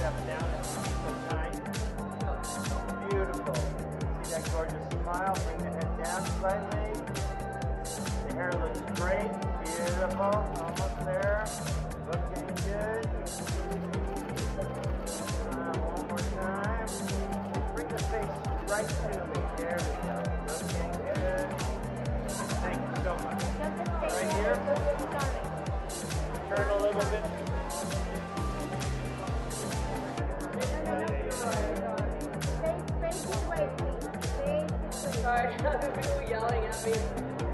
have it down. It's so tight. Beautiful. See that gorgeous smile? Bring the head down slightly. The hair looks great. Beautiful. Almost there. Looking good. One more time. Bring the face right to me. There we go. Looking good. Thank you so much. Right here. Turn a little bit. Sorry, other people yelling at me.